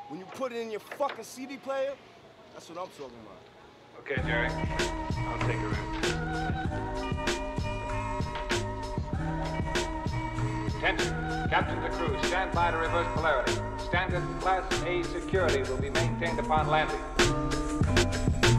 When you put it in your fucking CD player, that's what I'm talking about. Okay, Jerry. I'll take her in. Attention. Captains and crew, stand by to reverse polarity. Standard Class A security will be maintained upon landing.